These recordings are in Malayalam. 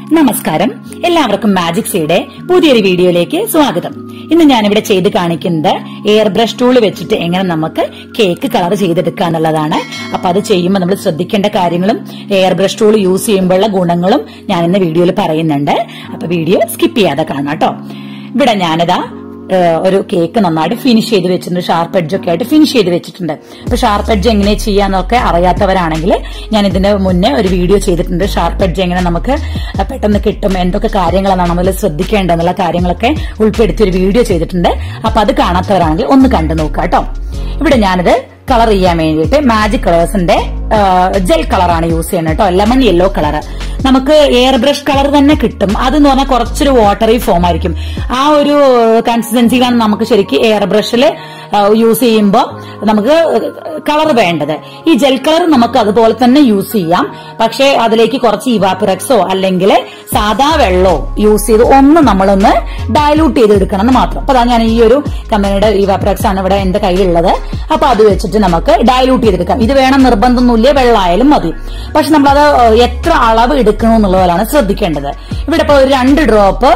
നമസ്കാരം, എല്ലാവർക്കും മാജിക്സിയുടെ പുതിയൊരു വീഡിയോയിലേക്ക് സ്വാഗതം. ഇന്ന് ഞാനിവിടെ ചെയ്ത് കാണിക്കുന്നത് എയർ ബ്രഷ് ടൂൾ വെച്ചിട്ട് എങ്ങനെ നമുക്ക് കേക്ക് കളർ ചെയ്തെടുക്കുക എന്നുള്ളതാണ്. അപ്പൊ അത് ചെയ്യുമ്പോൾ നമ്മൾ ശ്രദ്ധിക്കേണ്ട കാര്യങ്ങളും എയർ ബ്രഷ് ടൂൾ യൂസ് ചെയ്യുമ്പോഴുള്ള ഗുണങ്ങളും ഞാൻ ഇന്ന് വീഡിയോയിൽ പറയുന്നുണ്ട്. അപ്പൊ വീഡിയോ സ്കിപ്പ് ചെയ്യാതെ കാണാം കേട്ടോ. ഇവിടെ ഞാനിതാ ഒരു കേക്ക് നന്നായിട്ട് ഫിനിഷ് ചെയ്ത് വെച്ചിട്ടുണ്ട്. ഷാർപ്പ് എഡ്ജ് ഒക്കെ ആയിട്ട് ഫിനിഷ് ചെയ്ത് വെച്ചിട്ടുണ്ട്. അപ്പൊ ഷാർപ്പ് എഡ്ജ് എങ്ങനെ ചെയ്യാന്നൊക്കെ അറിയാത്തവരാണെങ്കിൽ ഞാൻ ഇതിന്റെ മുന്നേ ഒരു വീഡിയോ ചെയ്തിട്ടുണ്ട്. ഷാർപ്പ് എഡ്ജ് എങ്ങനെ നമുക്ക് പെട്ടെന്ന് കിട്ടും, എന്തൊക്കെ കാര്യങ്ങളാണ് നമ്മൾ ശ്രദ്ധിക്കേണ്ടതെന്നുള്ള കാര്യങ്ങളൊക്കെ ഉൾപ്പെടുത്തി ഒരു വീഡിയോ ചെയ്തിട്ടുണ്ട്. അപ്പൊ അത് കാണാത്തവരാണെങ്കിൽ ഒന്ന് കണ്ടു നോക്കാം കേട്ടോ. ഇവിടെ ഞാനിത് കളർ ചെയ്യാൻ വേണ്ടിയിട്ട് മാജിക് കളേഴ്സിന്റെ ജെൽ കളറാണ് യൂസ് ചെയ്യുന്നത് കേട്ടോ. ലെമൺ യെല്ലോ കളർ നമുക്ക് എയർ ബ്രഷ് കളർ തന്നെ കിട്ടും. അതെന്ന് പറഞ്ഞാൽ കുറച്ചൊരു വാട്ടറി ഫോം ആയിരിക്കും. ആ ഒരു കൺസിസ്റ്റൻസിയിലാണ് നമുക്ക് ശരിക്കും എയർ ബ്രഷിൽ യൂസ് ചെയ്യുമ്പോൾ നമുക്ക് കളർ വേണ്ടത്. ഈ ജെൽ കളർ നമുക്ക് അതുപോലെ തന്നെ യൂസ് ചെയ്യാം. പക്ഷെ അതിലേക്ക് കുറച്ച് ഇവാപറക്സോ അല്ലെങ്കിൽ സാധാ വെള്ളമോ യൂസ് ചെയ്ത് നമ്മളൊന്ന് ഡയലൂട്ട് ചെയ്തെടുക്കണം എന്ന് മാത്രം. അപ്പൊ ഞാൻ ഈ ഒരു കമ്പനിയുടെ ഇവാപറക്സ് ആണ് ഇവിടെ എന്റെ കയ്യിലുള്ളത്. അപ്പൊ അത് വെച്ചിട്ട് നമുക്ക് ഡയലൂട്ട് ചെയ്തെടുക്കാം. ഇത് വേണം നിർബന്ധമൊന്നുമില്ല, വെള്ളമായാലും മതി. പക്ഷെ നമ്മളത് എത്ര അളവ് എടുക്കണം എന്നുള്ളതാണ് ശ്രദ്ധിക്കേണ്ടത്. ഇവിടെ ഇപ്പൊ ഒരു 2 ഡ്രോപ്പ്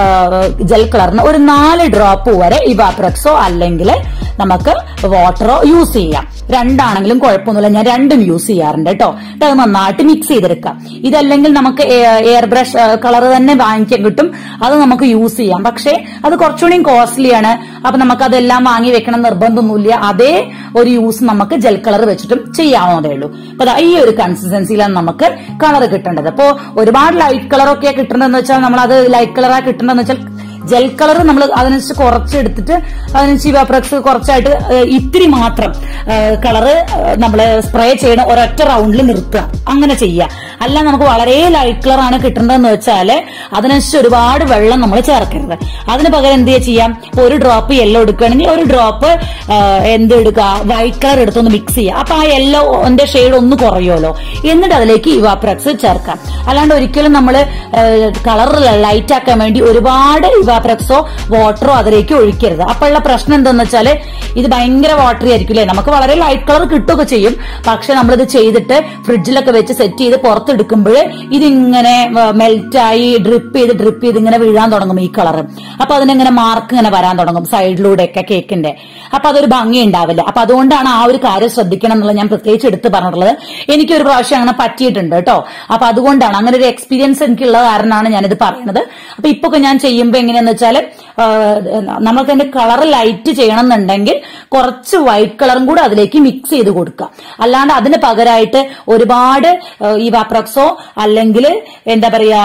ജെൽ കളറിന് ഒരു 4 ഡ്രോപ്പ് വരെ ഇവാപറക്സോ അല്ലെങ്കിൽ നമുക്ക് വാട്ടറോ യൂസ് ചെയ്യാം. 2 ആണെങ്കിലും കുഴപ്പമൊന്നുമില്ല, ഞാൻ 2ഉം യൂസ് ചെയ്യാറുണ്ട് കേട്ടോ. അത് നന്നായിട്ട് മിക്സ് ചെയ്തെടുക്കാം. ഇതല്ലെങ്കിൽ നമുക്ക് എയർ ബ്രഷ് കളർ തന്നെ വാങ്ങിക്കാൻ കിട്ടും, അത് നമുക്ക് യൂസ് ചെയ്യാം. പക്ഷെ അത് കുറച്ചുകൂടി കോസ്റ്റ്ലിയാണ്. അപ്പൊ നമുക്ക് അതെല്ലാം വാങ്ങി വെക്കണം നിർബന്ധമൊന്നുമില്ല. അതേ ഒരു യൂസ് നമുക്ക് ജെൽ കളർ വെച്ചിട്ടും ചെയ്യാവുന്നതേ ഉള്ളൂ. അപ്പൊ ഈ ഒരു കൺസിസ്റ്റൻസിയിലാണ് നമുക്ക് കളർ കിട്ടേണ്ടത്. അപ്പോ ഒരുപാട് ലൈറ്റ് കളറൊക്കെ കിട്ടേണ്ടതെന്ന് വെച്ചാൽ നമ്മൾ അത് ലൈറ്റ് കളറാ കിട്ടേണ്ടതെന്ന് വെച്ചാൽ ജെൽ കളർ നമ്മൾ അതിനനുസരിച്ച് കുറച്ചെടുത്തിട്ട് അതിനനുസരിച്ച് ഇവാപറക്സ് കുറച്ചായിട്ട് ഇത്തിരി മാത്രം കളറ് നമ്മൾ സ്പ്രേ ചെയ്യണം, ഒരൊറ്റ റൗണ്ടിൽ നിർത്തുക, അങ്ങനെ ചെയ്യുക. അല്ല നമുക്ക് വളരെ ലൈറ്റ് കളറാണ് കിട്ടേണ്ടതെന്ന് വെച്ചാല് അതിനനുസരിച്ച് ഒരുപാട് വെള്ളം നമ്മൾ ചേർക്കരുത്. അതിന് പകരം എന്ത് ചെയ്യാം, ഒരു ഡ്രോപ്പ് യെല്ലോ എടുക്കുകയാണെങ്കിൽ ഒരു ഡ്രോപ്പ് എടുക്കുക, വൈറ്റ് കളർ എടുത്തൊന്ന് മിക്സ് ചെയ്യുക. അപ്പൊ ആ യെല്ലോന്റെ ഷെയ്ഡ് ഒന്ന് കുറയുമല്ലോ. എന്നിട്ട് അതിലേക്ക് ഇവാപറക്സ് ചേർക്കാം. അല്ലാണ്ട് ഒരിക്കലും നമ്മൾ കളർ ലൈറ്റ് ആക്കാൻ വേണ്ടി ഒരുപാട് ഇവാപറക്സോ വാട്ടറോ അതിലേക്ക് ഒഴിക്കരുത്. അപ്പോഴുള്ള പ്രശ്നം എന്താന്ന് വെച്ചാല് ഇത് ഭയങ്കര വാട്ടറി ആയിരിക്കും അല്ലെ. നമുക്ക് വളരെ ലൈറ്റ് കളർ കിട്ടുകയൊക്കെ ചെയ്യും. പക്ഷെ നമ്മളിത് ചെയ്തിട്ട് ഫ്രിഡ്ജിലൊക്കെ വെച്ച് സെറ്റ് ചെയ്ത് പുറത്തെടുക്കുമ്പോൾ ഇതിങ്ങനെ മെൽറ്റായി ഡ്രിപ്പ് ചെയ്ത് ഇങ്ങനെ വീഴാൻ തുടങ്ങും ഈ കളർ. അപ്പൊ അതിനിങ്ങനെ മാർക്ക് ഇങ്ങനെ വരാൻ തുടങ്ങും സൈഡിലൂടെയൊക്കെ കേക്കിന്റെ. അപ്പൊ അതൊരു ഭംഗി ഉണ്ടാവില്ല. അപ്പൊ അതുകൊണ്ടാണ് ആ ഒരു കാര്യം ശ്രദ്ധിക്കണം എന്നുള്ളത് ഞാൻ പ്രത്യേകിച്ച് എടുത്ത് പറഞ്ഞിട്ടുള്ളത്. എനിക്കൊരു പ്രാവശ്യം അങ്ങനെ പറ്റിയിട്ടുണ്ട് കേട്ടോ. അപ്പൊ അതുകൊണ്ടാണ് അങ്ങനെ ഒരു എക്സ്പീരിയൻസ് എനിക്കുള്ള കാരണമാണ് ഞാനിത് പറയുന്നത്. അപ്പൊ ഇപ്പൊക്കെ ഞാൻ ചെയ്യുമ്പോൾ എങ്ങനെയാന്ന് വെച്ചാല് നമ്മൾക്ക് അതിന്റെ കളർ ലൈറ്റ് ചെയ്യണം എന്നുണ്ടെങ്കിൽ കുറച്ച് വൈറ്റ് കളറും കൂടെ അതിലേക്ക് മിക്സ് ചെയ്ത് കൊടുക്കുക. അല്ലാണ്ട് അതിന് പകരമായിട്ട് ഒരുപാട് ഇവാപറക്സോ അല്ലെങ്കിൽ എന്താ പറയാ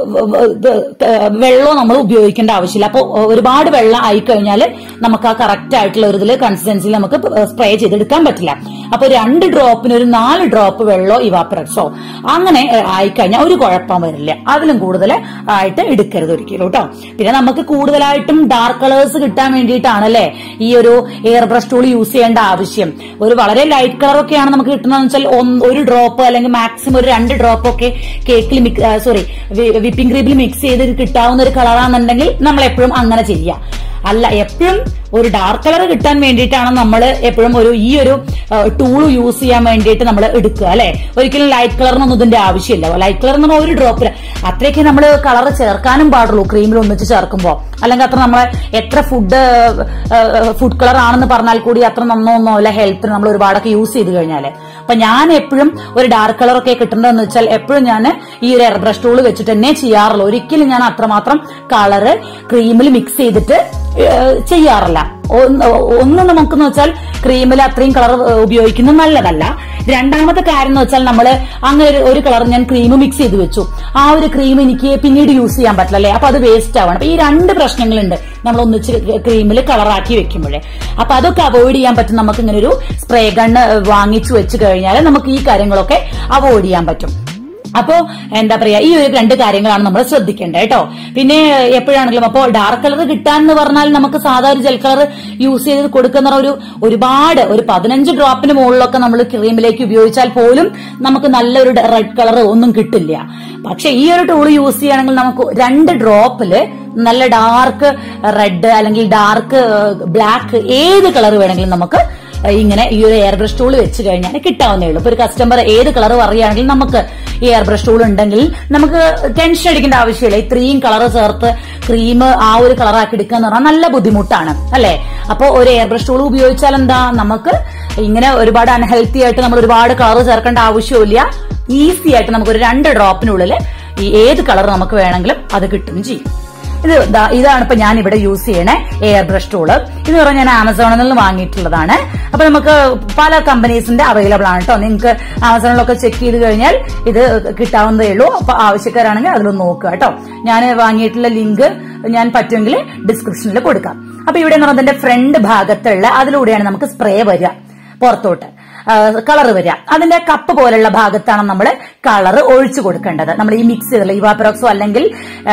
വെള്ളമോ നമ്മൾ ഉപയോഗിക്കേണ്ട ആവശ്യമില്ല. അപ്പൊ ഒരുപാട് വെള്ളം ആയിക്കഴിഞ്ഞാൽ നമുക്ക് ആ കറക്റ്റ് ആയിട്ടുള്ള ഒരു ഇതിൽ കൺസിസ്റ്റൻസിയിൽ നമുക്ക് സ്പ്രേ ചെയ്തെടുക്കാൻ പറ്റില്ല. അപ്പൊ 2 ഡ്രോപ്പിന് ഒരു 4 ഡ്രോപ്പ് വെള്ളമോ ഇവാപറക്സോ അങ്ങനെ ആയിക്കഴിഞ്ഞാൽ ഒരു കുഴപ്പം വരില്ല. അതിലും കൂടുതൽ ആയിട്ട് എടുക്കരുത് ഒരിക്കലും കേട്ടോ. പിന്നെ നമുക്ക് കൂടുതലായിട്ടും ഡാർക്ക് കളേഴ്സ് കിട്ടാൻ വേണ്ടിയിട്ടാണല്ലേ ഈ ഒരു എയർ ബ്രഷ് ടൂൾ യൂസ് ചെയ്യേണ്ട ആവശ്യം. ഒരു വളരെ ലൈറ്റ് കളറൊക്കെയാണ് നമുക്ക് കിട്ടുന്നതെന്ന് വെച്ചാൽ ഒരു ഡ്രോപ്പ് അല്ലെങ്കിൽ മാക്സിമം ഒരു 2 ഡ്രോപ്പ് ഒക്കെ കേക്കിൽ വിപ്പിംഗ് ക്രീമിൽ മിക്സ് ചെയ്ത് കിട്ടാവുന്ന ഒരു കളറാണെന്നുണ്ടെങ്കിൽ നമ്മൾ എപ്പോഴും അങ്ങനെ ചെയ്യുക. അല്ല, എപ്പോഴും ഒരു ഡാർക്ക് കളർ കിട്ടാൻ വേണ്ടിയിട്ടാണ് നമ്മൾ എപ്പോഴും ഈ ഒരു ടൂൾ യൂസ് ചെയ്യാൻ വേണ്ടിയിട്ട് നമ്മൾ എടുക്കുക അല്ലെ. ഒരിക്കലും ലൈറ്റ് കളറിനൊന്നും ഇതിന്റെ ആവശ്യമില്ല. ലൈറ്റ് കളർ എന്ന് പറഞ്ഞാൽ ഒരു ഡ്രോപ്പിൽ അത്രയൊക്കെ നമ്മൾ കളർ ചേർക്കാനും പാടുള്ളൂ ക്രീമിൽ ഒന്നിച്ച് ചേർക്കുമ്പോൾ. അല്ലെങ്കിൽ അത്ര നമ്മളെ എത്ര ഫുഡ് കളർ ആണെന്ന് പറഞ്ഞാൽ കൂടി അത്ര നന്നൊന്നോ അല്ല ഹെൽത്തിന് നമ്മൾ ഒരുപാടൊക്കെ യൂസ് ചെയ്ത് കഴിഞ്ഞാല്. അപ്പൊ ഞാൻ എപ്പോഴും ഒരു ഡാർക്ക് കളറൊക്കെ കിട്ടേണ്ടതെന്ന് വെച്ചാൽ എപ്പോഴും ഞാൻ ഈ ഒരു എയർ ബ്രഷ് ടൂൾ വെച്ചിട്ട് തന്നെ ചെയ്യാറുള്ളൂ. ഒരിക്കലും ഞാൻ അത്രമാത്രം കളറ് ക്രീമിൽ മിക്സ് ചെയ്തിട്ട് ചെയ്യാറില്ല. ഒന്ന് നമുക്കെന്ന് വെച്ചാൽ ക്രീമിൽ അത്രയും കളർ ഉപയോഗിക്കുന്നത് നല്ലതല്ല. രണ്ടാമത്തെ കാര്യം എന്ന് വെച്ചാൽ നമ്മള് അങ്ങനെ ഒരു കളർ ഞാൻ ക്രീം മിക്സ് ചെയ്ത് വെച്ചു, ആ ഒരു ക്രീം എനിക്ക് പിന്നീട് യൂസ് ചെയ്യാൻ പറ്റില്ല അല്ലെ. അപ്പൊ അത് വേസ്റ്റ് ആവണം. അപ്പൊ ഈ 2 പ്രശ്നങ്ങളുണ്ട് നമ്മൾ ഒന്നിച്ച് ക്രീമിൽ കളറാക്കി വെക്കുമ്പോഴേ. അപ്പൊ അതൊക്കെ അവോയ്ഡ് ചെയ്യാൻ പറ്റും. നമുക്ക് ഇങ്ങനെ ഒരു സ്പ്രേ ഗണ്ണ് വാങ്ങിച്ചു വെച്ച് കഴിഞ്ഞാൽ നമുക്ക് ഈ കാര്യങ്ങളൊക്കെ അവോയ്ഡ് ചെയ്യാൻ പറ്റും. അപ്പോ എന്താ പറയാ, ഈ ഒരു 2 കാര്യങ്ങളാണ് നമ്മൾ ശ്രദ്ധിക്കേണ്ടത് കേട്ടോ. പിന്നെ എപ്പോഴാണെങ്കിലും അപ്പോ ഡാർക്ക് കളർ കിട്ടാന്ന് പറഞ്ഞാൽ നമുക്ക് സാധാരണ ജെൽ കളർ യൂസ് ചെയ്ത് കൊടുക്കുന്ന ഒരുപാട് ഒരു 15 ഡ്രോപ്പിന് മുകളിലൊക്കെ നമ്മൾ ക്രീമിലേക്ക് ഉപയോഗിച്ചാൽ പോലും നമുക്ക് നല്ലൊരു റെഡ് കളർ ഒന്നും കിട്ടില്ല. പക്ഷെ ഈ ഒരു ടൂൾ യൂസ് ചെയ്യുകയാണെങ്കിൽ നമുക്ക് 2 ഡ്രോപ്പില് നല്ല ഡാർക്ക് റെഡ് അല്ലെങ്കിൽ ഡാർക്ക് ബ്ലാക്ക് ഏത് കളർ വേണമെങ്കിലും നമുക്ക് ഇങ്ങനെ ഈ ഒരു എയർ ബ്രഷ് ടൂൾ വെച്ച് കഴിഞ്ഞാൽ കിട്ടാവുന്നേ ഉള്ളൂ. ഇപ്പൊ ഒരു കസ്റ്റമർ ഏത് കളർ പറയുകയാണെങ്കിൽ നമുക്ക് ഈ എയർ ബ്രഷ് ടൂൾ ഉണ്ടെങ്കിൽ നമുക്ക് ടെൻഷൻ അടിക്കേണ്ട ആവശ്യമില്ല. ഇത്രയും കളർ ചേർത്ത് ക്രീം ആ ഒരു കളറാക്കി എടുക്കുക എന്ന് പറഞ്ഞാൽ നല്ല ബുദ്ധിമുട്ടാണ് അല്ലെ. അപ്പൊ ഒരു എയർ ബ്രഷ് ടൂൾ ഉപയോഗിച്ചാൽ എന്താ, നമുക്ക് ഇങ്ങനെ ഒരുപാട് അൺഹെൽത്തി ആയിട്ട് നമ്മൾ ഒരുപാട് കളർ ചേർക്കേണ്ട ആവശ്യമില്ല. ഈസി ആയിട്ട് നമുക്ക് ഒരു 2 ഡ്രോപ്പിനുള്ളിൽ ഈ ഏത് കളർ നമുക്ക് വേണമെങ്കിലും അത് കിട്ടും ചെയ്യും. ഇതാണ് ഇപ്പൊ ഞാൻ ഇവിടെ യൂസ് ചെയ്യണേ എയർ ബ്രഷ് ടൂള്. ഇത് പറഞ്ഞാൽ ഞാൻ ആമസോണിൽ നിന്ന് വാങ്ങിയിട്ടുള്ളതാണ്. അപ്പൊ നമുക്ക് പല കമ്പനീസിന്റെ അവൈലബിൾ ആണ് കേട്ടോ. നിങ്ങൾക്ക് ആമസോണിലൊക്കെ ചെക്ക് ചെയ്ത് കഴിഞ്ഞാൽ ഇത് കിട്ടാവുന്നതേ ഉള്ളൂ. അപ്പൊ ആവശ്യക്കാരാണെങ്കിൽ അതിലൊന്ന് നോക്കുക കേട്ടോ. ഞാൻ വാങ്ങിയിട്ടുള്ള ലിങ്ക് ഞാൻ പറ്റുമെങ്കിൽ ഡിസ്ക്രിപ്ഷനിൽ കൊടുക്കാം. അപ്പൊ ഇവിടെ എന്ന് പറഞ്ഞാൽ അതിന്റെ ഫ്രണ്ട് ഭാഗത്തുള്ള അതിലൂടെയാണ് നമുക്ക് സ്പ്രേ വരിക, പുറത്തോട്ട് കളർ വരിക. അതിന്റെ കപ്പ് പോലുള്ള ഭാഗത്താണ് നമ്മൾ കളർ ഒഴിച്ചു കൊടുക്കേണ്ടത്. നമ്മൾ ഈ മിക്സ് ചെയ്തിട്ടുള്ള ഇവാപെറോക്സോ അല്ലെങ്കിൽ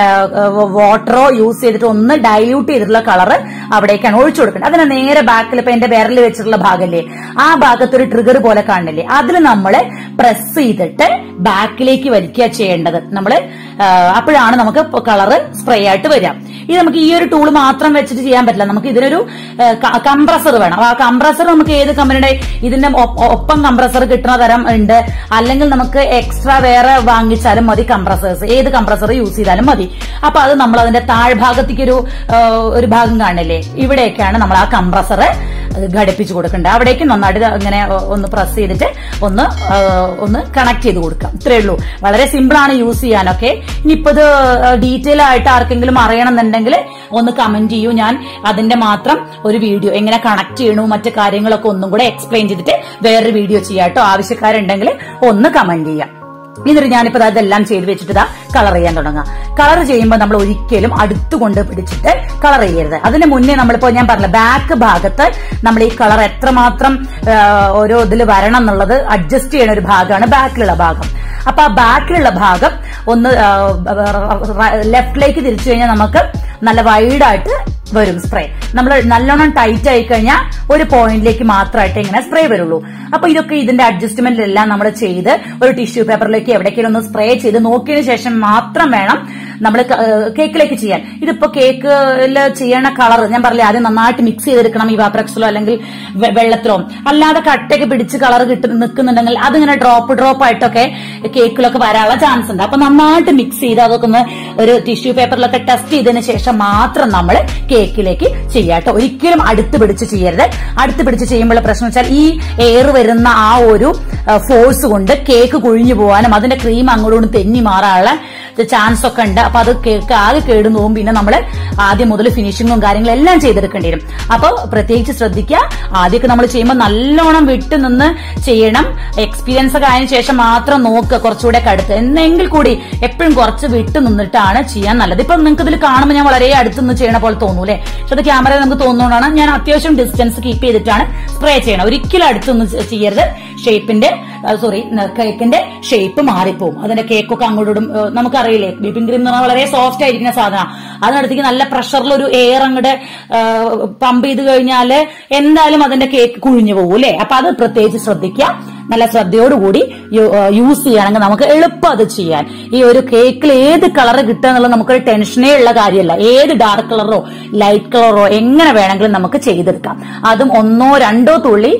വാട്ടറോ യൂസ് ചെയ്തിട്ട് ഒന്ന് ഡൈല്യൂട്ട് ചെയ്തിട്ടുള്ള കളർ അവിടേക്കാണ് ഒഴിച്ചു കൊടുക്കേണ്ടത്. അതിന് നേരെ ബാക്കിൽ ഇപ്പൊ എന്റെ വിരലിൽ വെച്ചിട്ടുള്ള ഭാഗല്ലേ, ആ ഭാഗത്തൊരു ട്രിഗർ പോലെ കാണില്ലേ, അതിൽ നമ്മൾ പ്രസ് ചെയ്തിട്ട് ബാക്കിലേക്ക് വലിക്കുക ചെയ്യേണ്ടത്. നമ്മള് അപ്പോഴാണ് നമുക്ക് കളർ സ്പ്രേ ആയിട്ട് വരിക. ഇത് നമുക്ക് ഈ ഒരു ടൂൾ മാത്രം വെച്ചിട്ട് ചെയ്യാൻ പറ്റില്ല. നമുക്ക് ഇതിനൊരു കംപ്രസർ വേണം. ആ കംപ്രസർ നമുക്ക് ഏത് കമ്പനിയുടെ ഇതിന്റെ ഒപ്പം കംപ്രസർ കിട്ടുന്ന തരം ഉണ്ട്, അല്ലെങ്കിൽ നമുക്ക് എക്സ്ട്രാ വേറെ വാങ്ങിച്ചാലും മതി. കംപ്രസേഴ്സ് ഏത് കംപ്രസർ യൂസ് ചെയ്താലും മതി. അപ്പൊ അത് നമ്മൾ അതിന്റെ താഴ്ഭാഗത്തേക്ക് ഒരു ഭാഗം കാണില്ലേ, ഇവിടെയൊക്കെയാണ് നമ്മൾ ആ കംപ്രസർ ഘടിപ്പിച്ചു കൊടുക്കേണ്ടത്. അവിടേക്ക് നന്നായിട്ട് ഇങ്ങനെ ഒന്ന് പ്രസ് ചെയ്തിട്ട് ഒന്ന് കണക്ട് ചെയ്ത് കൊടുക്കാം. ഇത്രയേ ഉള്ളൂ. വളരെ സിമ്പിൾ ആണ് യൂസ് ചെയ്യാനൊക്കെ. ഇനിയിപ്പോ ഇത് ഡീറ്റെയിൽ ആയിട്ട് ആർക്കെങ്കിലും അറിയണമെന്നുണ്ടെങ്കിൽ ഒന്ന് കമന്റ് ചെയ്യൂ. ഞാൻ അതിന്റെ മാത്രം ഒരു വീഡിയോ എങ്ങനെ കണക്ട് ചെയ്യണു മറ്റു കാര്യങ്ങളൊക്കെ ഒന്നും കൂടെ എക്സ്പ്ലെയിൻ ചെയ്തിട്ട് വേറൊരു വീഡിയോ ചെയ്യാട്ടോ. ആവശ്യക്കാരുണ്ടെങ്കിൽ ഒന്ന് കമന്റ് ചെയ്യാം. എന്നിട്ട് ഞാനിപ്പോ അതെല്ലാം ചെയ്ത് വെച്ചിട്ട് കളർ ചെയ്യാൻ തുടങ്ങാം. കളർ ചെയ്യുമ്പോൾ നമ്മൾ ഒരിക്കലും അടുത്തുകൊണ്ട് പിടിച്ചിട്ട് കളർ ചെയ്യരുത്. അതിന് മുന്നേ നമ്മളിപ്പോ ഞാൻ പറഞ്ഞ ബാക്ക് ഭാഗത്ത് നമ്മൾ ഈ കളർ എത്രമാത്രം ഓരോ ഇതിൽ വരണം എന്നുള്ളത് അഡ്ജസ്റ്റ് ചെയ്യുന്ന ഒരു ഭാഗമാണ് ബാക്കിലുള്ള ഭാഗം. അപ്പൊ ആ ബാക്കിലുള്ള ഭാഗം ഒന്ന് ലെഫ്റ്റിലേക്ക് തിരിച്ചു കഴിഞ്ഞാൽ നമുക്ക് നല്ല വൈഡായിട്ട് വരും സ്പ്രേ. നമ്മൾ നല്ലോണം ടൈറ്റ് ആയി കഴിഞ്ഞാൽ ഒരു പോയിന്റിലേക്ക് മാത്രമായിട്ട് ഇങ്ങനെ സ്പ്രേ വരുള്ളൂ. അപ്പൊ ഇതൊക്കെ ഇതിന്റെ അഡ്ജസ്റ്റ്മെന്റിലെല്ലാം നമ്മൾ ചെയ്ത് ഒരു ടിഷ്യൂ പേപ്പറിലേക്ക് എവിടേക്കെങ്കിലും ഒന്ന് സ്പ്രേ ചെയ്ത് നോക്കിയതിനു ശേഷം മാത്രം വേണം നമ്മൾ കേക്കിലേക്ക് ചെയ്യാൻ. ഇതിപ്പോ കേക്കിൽ ചെയ്യണ കളർ ഞാൻ പറഞ്ഞില്ലേ, ആദ്യം നന്നായിട്ട് മിക്സ് ചെയ്തെടുക്കണം ഇവാപെറോക്സിലോ അല്ലെങ്കിൽ വെള്ളത്തിലോ. അല്ലാതെ കട്ടയൊക്കെ പിടിച്ച് കളർ നിൽക്കുന്നുണ്ടെങ്കിൽ അതിങ്ങനെ ഡ്രോപ്പ് ആയിട്ടൊക്കെ കേക്കിലൊക്കെ വരാനുള്ള ചാൻസ് ഉണ്ട്. അപ്പൊ നന്നായിട്ട് മിക്സ് ചെയ്ത് അതൊക്കെ ഒന്ന് ഒരു ടിഷ്യൂ പേപ്പറിലൊക്കെ ടെസ്റ്റ് ചെയ്തതിന് ശേഷം മാത്രം നമ്മൾ കേക്കിലേക്ക് ചെയ്യാട്ടോ. ഒരിക്കലും അടുത്ത് പിടിച്ച് ചെയ്യരുത്. അടുത്ത് പിടിച്ച് ചെയ്യുമ്പോൾ പ്രശ്നം വെച്ചാൽ ഈ എയർ വരുന്ന ആ ഒരു ഫോഴ്സ് കൊണ്ട് കേക്ക് കുഴിഞ്ഞു പോകാനും അതിന്റെ ക്രീം അങ്ങോട്ടും തെന്നി മാറാനുള്ള ചാൻസ് ഒക്കെ ഉണ്ട്. അപ്പൊ അത് കേക്ക് ആകെ കേടുന്നു പോകും. പിന്നെ നമ്മൾ ആദ്യം മുതൽ ഫിനിഷിങ്ങും കാര്യങ്ങളും എല്ലാം ചെയ്തെടുക്കേണ്ടി വരും. അപ്പൊ പ്രത്യേകിച്ച് ശ്രദ്ധിക്കുക. ആദ്യമൊക്കെ നമ്മൾ ചെയ്യുമ്പോൾ നല്ലോണം വിട്ടു നിന്ന് ചെയ്യണം. എക്സ്പീരിയൻസ് ഒക്കെ ആയതിനു ശേഷം മാത്രം നോക്കുക കുറച്ചുകൂടെ അടുത്ത്. എന്നെങ്കിൽ കൂടി എപ്പോഴും കുറച്ച് വിട്ടു നിന്നിട്ടാണ് ചെയ്യാൻ നല്ലത്. ഇപ്പൊ നിങ്ങൾക്ക് ഇതിൽ കാണുമ്പോൾ ഞാൻ വളരെ അടുത്തുനിന്ന് ചെയ്യണ പോലെ തോന്നൂലേ, പക്ഷെ അത് ക്യാമറ നമുക്ക് തോന്നുന്നതാണ്. ഞാൻ അത്യാവശ്യം ഡിസ്റ്റൻസ് കീപ്പ് ചെയ്തിട്ടാണ് സ്പ്രേ ചെയ്യണം. ഒരിക്കലും അടുത്തൊന്നും ചെയ്യരുത്. കേക്കിന്റെ ഷേപ്പ് മാറിപ്പോവും. അതിന്റെ കേക്കൊക്കെ അങ്ങോട്ടും നമുക്കറിയില്ലേ, വിപ്പിംഗ് ക്രീം എന്ന് പറഞ്ഞാൽ വളരെ സോഫ്റ്റ് ആയിരിക്കുന്ന സാധനം. അതിനടുത്തേക്ക് നല്ല പ്രഷറിൽ ഒരു എയർ അങ്ങോട്ട് പമ്പ് ചെയ്ത് കഴിഞ്ഞാല് എന്തായാലും അതിന്റെ കേക്ക് കുഴിഞ്ഞു പോകും അല്ലെ. അപ്പൊ അത് പ്രത്യേകിച്ച് ശ്രദ്ധിക്കുക. നല്ല ശ്രദ്ധയോടുകൂടി യൂസ് ചെയ്യുകയാണെങ്കിൽ നമുക്ക് എളുപ്പം അത് ചെയ്യാൻ. ഈ ഒരു കേക്കിൽ ഏത് കളർ കിട്ടുക എന്നുള്ളത് നമുക്കൊരു ടെൻഷനേ ഉള്ള കാര്യമല്ല. ഏത് ഡാർക്ക് കളറോ ലൈറ്റ് കളറോ എങ്ങനെ വേണമെങ്കിലും നമുക്ക് ചെയ്തെടുക്കാം. അതും 1-2 തുള്ളി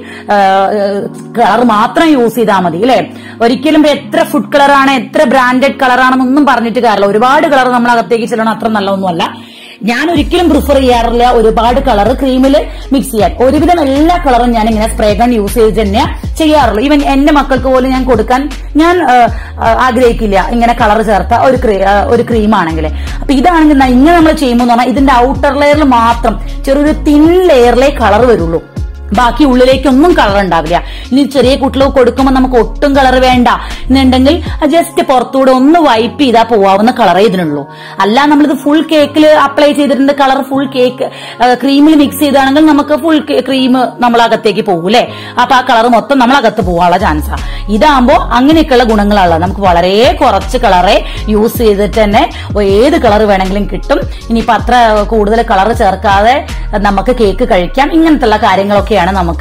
കളർ മാത്രം യൂസ് ചെയ്താൽ മതി അല്ലെ. ഒരിക്കലും എത്ര ഫുഡ് കളറാണ് എത്ര ബ്രാൻഡഡ് കളറാണെന്നൊന്നും പറഞ്ഞിട്ട് കാര്യമില്ല. ഒരുപാട് കളർ നമ്മൾ അകത്തേക്ക് ചെല്ലണം അത്ര നല്ലതൊന്നുമല്ല. ഞാൻ ഒരിക്കലും പ്രിഫർ ചെയ്യാറില്ല ഒരുപാട് കളർ ക്രീമിൽ മിക്സ് ചെയ്യാൻ. ഒരുവിധം എല്ലാ കളറും ഞാൻ ഇങ്ങനെ സ്പ്രേ ഗൺ യൂസ് ചെയ്ത് തന്നെ ചെയ്യാറുള്ളൂ. ഈവൻ എന്റെ മക്കൾക്ക് പോലും ഞാൻ കൊടുക്കാൻ ഞാൻ ആഗ്രഹിക്കില്ല ഇങ്ങനെ കളർ ചേർത്ത ഒരു ക്രീം ആണെങ്കിൽ. അപ്പൊ ഇതാണെങ്കിൽ ഇങ്ങനെ നമ്മൾ ചെയ്യുമ്പോൾ പറഞ്ഞാൽ ഇതിന്റെ ഔട്ടർ ലെയറിൽ മാത്രം ചെറിയൊരു തിൻ ലെയറിലേ കളർ വരുള്ളൂ. ബാക്കി ഉള്ളിലേക്കൊന്നും കളർ ഉണ്ടാവില്ല. ഇനി ചെറിയ കുട്ടികൾക്ക് കൊടുക്കുമ്പോൾ നമുക്ക് ഒട്ടും കളർ വേണ്ട എന്നുണ്ടെങ്കിൽ ജസ്റ്റ് പുറത്തൂടെ ഒന്ന് വൈപ്പ് ചെയ്താൽ പോവാവുന്ന കളറേ ഇതിനുള്ളൂ. അല്ല നമ്മളിത് ഫുൾ കേക്കിൽ അപ്ലൈ ചെയ്തിട്ടുണ്ട്, കളർ ഫുൾ കേക്ക് ക്രീമിൽ മിക്സ് ചെയ്താണെങ്കിൽ നമുക്ക് ഫുൾ ക്രീം നമ്മളകത്തേക്ക് പോകൂലേ. അപ്പൊ ആ കളർ മൊത്തം നമ്മളകത്ത് പോകാനുള്ള ചാൻസാണ്. ഇതാകുമ്പോൾ അങ്ങനെയൊക്കെയുള്ള ഗുണങ്ങളുള്ളത്. നമുക്ക് വളരെ കുറച്ച് കളറെ യൂസ് ചെയ്തിട്ട് തന്നെ ഏത് കളർ വേണമെങ്കിലും കിട്ടും. ഇനിയിപ്പോ അത്ര കൂടുതൽ കളർ ചേർക്കാതെ നമുക്ക് കേക്ക് കഴിക്കാം. ഇങ്ങനത്തെ കാര്യങ്ങളൊക്കെ നമുക്ക്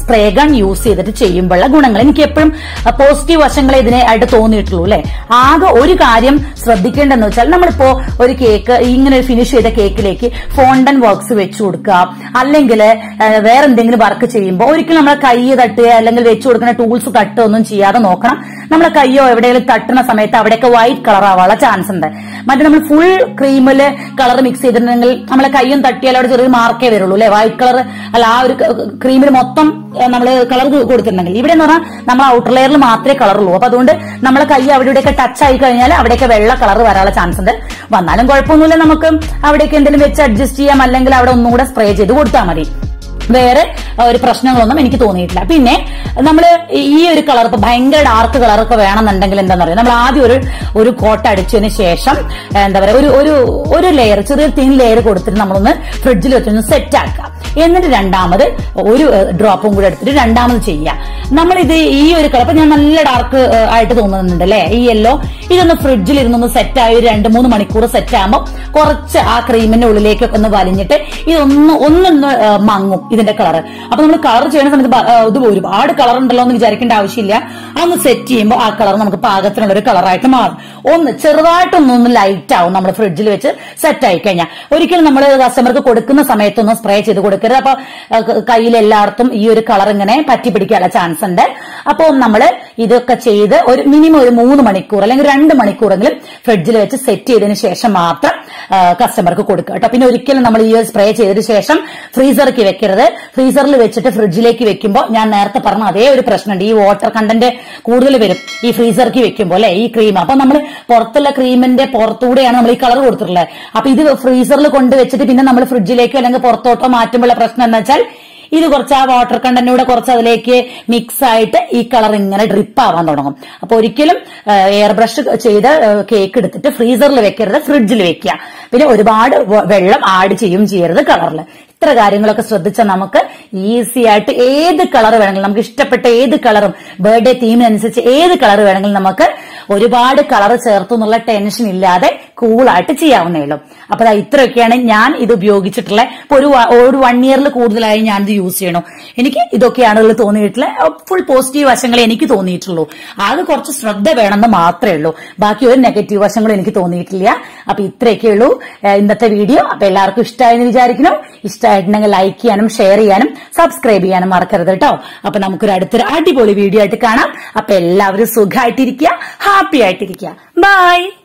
സ്പ്രേ ഗൺ യൂസ് ചെയ്തിട്ട് ചെയ്യുമ്പോഴുള്ള ഗുണങ്ങൾ. എനിക്ക് എപ്പോഴും പോസിറ്റീവ് വശങ്ങളെ ഇതിനെ ആയിട്ട് തോന്നിയിട്ടുള്ളൂ അല്ലെ. ആകെ ഒരു കാര്യം ശ്രദ്ധിക്കേണ്ടെന്ന് വെച്ചാൽ നമ്മളിപ്പോ ഒരു കേക്ക് ഇങ്ങനെ ഒരു ഫിനിഷ് ചെയ്ത കേക്കിലേക്ക് ഫോണ്ടൻ വർക്ക്സ് വെച്ചു കൊടുക്കുക, അല്ലെങ്കിൽ വേറെ എന്തെങ്കിലും വർക്ക് ചെയ്യുമ്പോൾ ഒരിക്കലും നമ്മളെ കൈ തട്ടുക അല്ലെങ്കിൽ വെച്ചു കൊടുക്കുന്ന ടൂൾസ് തട്ടുക ഒന്നും ചെയ്യാതെ നോക്കണം. നമ്മളെ കയ്യോ എവിടെയെങ്കിലും തട്ടുന്ന സമയത്ത് അവിടെയൊക്കെ വൈറ്റ് കളർ ആവാനുള്ള ചാൻസ് ഉണ്ട്. മറ്റേ നമ്മൾ ഫുൾ ക്രീമില് കളർ മിക്സ് ചെയ്തിട്ടുണ്ടെങ്കിൽ നമ്മളെ കയ്യും തട്ടിയാൽ അവിടെ ചെറിയ മാർക്കേ വരുള്ളൂ അല്ലെ, വൈറ്റ് കളർ അല്ല. ആ ഒരു ക്രീമിൽ മൊത്തം നമ്മൾ കളർ കൊടുത്തിട്ടുണ്ടെങ്കിൽ ഇവിടെ എന്ന് പറഞ്ഞാൽ നമ്മൾ ഔട്ടർ ലെയറിൽ മാത്രമേ കളറുള്ളൂ. അപ്പൊ അതുകൊണ്ട് നമ്മളെ കൈ അവിടെയൊക്കെ ടച്ച് ആയി കഴിഞ്ഞാൽ അവിടെയൊക്കെ വെള്ള കളർ വരാനുള്ള ചാൻസ് ഉണ്ട്. വന്നാലും കുഴപ്പമൊന്നുമില്ല, നമുക്ക് അവിടേക്ക് എന്തെങ്കിലും വെച്ച് അഡ്ജസ്റ്റ് ചെയ്യാം, അല്ലെങ്കിൽ അവിടെ ഒന്നുകൂടെ സ്പ്രേ ചെയ്ത് കൊടുത്താൽ മതി. വേറെ ഒരു പ്രശ്നങ്ങളൊന്നും എനിക്ക് തോന്നിയിട്ടില്ല. പിന്നെ നമ്മള് ഈ ഒരു കളർ ഇപ്പൊ ഭയങ്കര ഡാർക്ക് കളറൊക്കെ വേണമെന്നുണ്ടെങ്കിൽ എന്താ പറയുക, നമ്മൾ ആദ്യം ഒരു കോട്ട് അടിച്ചതിന് ശേഷം എന്താ പറയുക ഒരു ലെയർ, ചെറിയ തിൻ ലെയർ കൊടുത്തിട്ട് നമ്മളൊന്ന് ഫ്രിഡ്ജിൽ വെച്ചൊന്ന് സെറ്റ് ആക്കാം. എന്നിട്ട് രണ്ടാമത് ഒരു ഡ്രോപ്പും കൂടെ എടുത്തിട്ട് രണ്ടാമത് ചെയ്യാം. നമ്മളിത് ഈ ഒരു കളർ ഇപ്പൊ ഞാൻ നല്ല ഡാർക്ക് ആയിട്ട് തോന്നുന്നുണ്ട് അല്ലെ, ഈ യെല്ലോ. ഇതൊന്ന് ഫ്രിഡ്ജിൽ ഇരുന്നൊന്ന് സെറ്റ് ആയി 2-3 മണിക്കൂർ സെറ്റ് ആകുമ്പോൾ കുറച്ച് ആ ക്രീമിന്റെ ഉള്ളിലേക്ക് ഒന്ന് വലിഞ്ഞിട്ട് ഇതൊന്ന് മങ്ങും ഇതിന്റെ കളർ. അപ്പൊ നമ്മൾ കളർ ചെയ്യുന്ന സമയത്ത് ഇത് ഒരുപാട് കളർ ഉണ്ടല്ലോ എന്ന് വിചാരിക്കേണ്ട ആവശ്യമില്ല. അതൊന്ന് സെറ്റ് ചെയ്യുമ്പോൾ ആ കളർ നമുക്ക് പാകത്തിനുള്ള ഒരു കളറായിട്ട് മാറും. ഒന്ന് ചെറുതായിട്ടൊന്നൊന്ന് ലൈറ്റ് ആവും നമ്മൾ ഫ്രിഡ്ജിൽ വെച്ച് സെറ്റ് ആയി കഴിഞ്ഞാൽ. ഒരിക്കലും നമ്മൾ കസ്റ്റമർക്ക് കൊടുക്കുന്ന സമയത്തൊന്നും സ്പ്രേ ചെയ്ത് കൊടുക്കരുത്. അപ്പൊ കയ്യിൽ എല്ലായിടത്തും ഈ ഒരു കളർ ഇങ്ങനെ പറ്റി പിടിക്കാനുള്ള ചാൻസ് ഉണ്ട്. അപ്പൊ നമ്മൾ ഇതൊക്കെ ചെയ്ത് ഒരു മിനിമം ഒരു 3 മണിക്കൂർ അല്ലെങ്കിൽ 2 മണിക്കൂറെങ്കിലും ഫ്രിഡ്ജിൽ വെച്ച് സെറ്റ് ചെയ്തതിന് ശേഷം മാത്രം കസ്റ്റമർക്ക് കൊടുക്കുക കേട്ടോ. പിന്നെ ഒരിക്കലും നമ്മൾ ഈ സ്പ്രേ ചെയ്തതിന് ശേഷം ഫ്രീസറിലേക്ക് വെക്കരുത്. ഫ്രീസറിൽ വെച്ചിട്ട് ഫ്രിഡ്ജിലേക്ക് വെക്കുമ്പോൾ ഞാൻ നേരത്തെ പറഞ്ഞ അതേ ഒരു പ്രശ്നമുണ്ട്. ഈ വാട്ടർ കണ്ടന്റ് കൂടുതൽ വരും ഈ ഫ്രീസറിലേക്ക് വെക്കുമ്പോൾ അല്ലെ, ഈ ക്രീം. അപ്പൊ നമ്മൾ പുറത്തുള്ള ക്രീമിന്റെ പുറത്തൂടെയാണ് നമ്മൾ ഈ കളർ കൊടുത്തിട്ടുള്ളത്. അപ്പൊ ഇത് ഫ്രീസറിൽ കൊണ്ടുവച്ചിട്ട് പിന്നെ നമ്മൾ ഫ്രിഡ്ജിലേക്കോ അല്ലെങ്കിൽ പുറത്തോട്ടോ മാറ്റുമ്പോഴുള്ള പ്രശ്നം എന്താ വെച്ചാൽ ഇത് കുറച്ച് ആ വാട്ടർ കണ്ടന്റൂടെ കുറച്ച് അതിലേക്ക് മിക്സ് ആയിട്ട് ഈ കളർ ഇങ്ങനെ ഡ്രിപ്പ് ആവാൻ തുടങ്ങും. അപ്പൊ ഒരിക്കലും എയർ ബ്രഷ് ചെയ്ത് കേക്ക് എടുത്തിട്ട് ഫ്രീസറിൽ വെക്കരുത്, ഫ്രിഡ്ജിൽ വെക്കുക. പിന്നെ ഒരുപാട് വെള്ളം ആഡ് ചെയ്യരുത് കളറിൽ. ഇത്ര കാര്യങ്ങളൊക്കെ ശ്രദ്ധിച്ചാൽ നമുക്ക് ഈസി ആയിട്ട് ഏത് കളർ വേണമെങ്കിലും, നമുക്ക് ഇഷ്ടപ്പെട്ട ഏത് കളറും ബർത്ത്ഡേ തീമിനനുസരിച്ച് ഏത് കളർ വേണമെങ്കിലും നമുക്ക് ഒരുപാട് കളർ ചേർത്തു എന്നുള്ള ടെൻഷൻ ഇല്ലാതെ കൂളായിട്ട് ചെയ്യാവുന്നേ ഉള്ളൂ. അപ്പൊ ഇത്രയൊക്കെയാണ് ഞാൻ ഇത് ഉപയോഗിച്ചിട്ടുള്ള. ഇപ്പൊ ഒരു 1 ഇയറിൽ കൂടുതലായി ഞാൻ ഇത് യൂസ് ചെയ്യണു. എനിക്ക് ഇതൊക്കെയാണ് തോന്നിയിട്ടുള്ള ഫുൾ പോസിറ്റീവ് വശങ്ങളെ എനിക്ക് തോന്നിയിട്ടുള്ളൂ. ആകെ കുറച്ച് ശ്രദ്ധ വേണമെന്ന് മാത്രമേ ഉള്ളൂ. ബാക്കി ഒരു നെഗറ്റീവ് വശങ്ങളും എനിക്ക് തോന്നിയിട്ടില്ല. അപ്പൊ ഇത്രയൊക്കെ ഉള്ളൂ ഇന്നത്തെ വീഡിയോ. അപ്പൊ എല്ലാവർക്കും ഇഷ്ടമായെന്ന് വിചാരിക്കണം. ഇഷ്ടമായിട്ടുണ്ടെങ്കിൽ ലൈക്ക് ചെയ്യാനും ഷെയർ ചെയ്യാനും സബ്സ്ക്രൈബ് ചെയ്യാനും മറക്കരുത് കേട്ടോ. അപ്പൊ നമുക്കൊരു അടുത്തൊരു അടിപൊളി വീഡിയോ ആയിട്ട് കാണാം. അപ്പൊ എല്ലാവരും സുഖമായിട്ടിരിക്കുക, ഹാപ്പി ആയിട്ടിരിക്കുക. ബൈ.